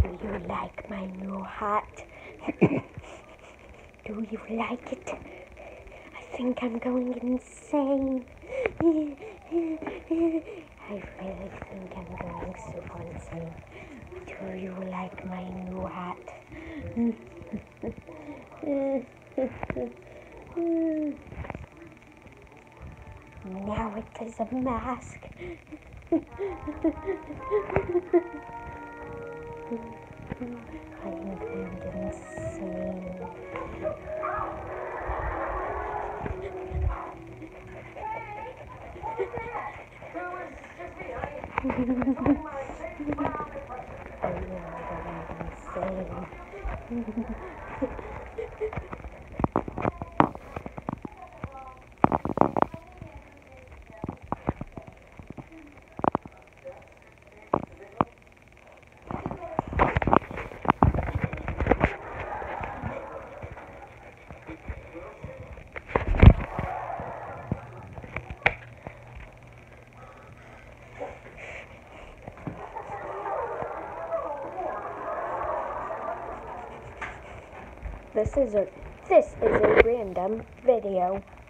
Do you like my new hat? Do you like it? I think I'm going insane. I really think I'm going super insane. Do you like my new hat? Now it is a mask. I'm going insane. This is a random video.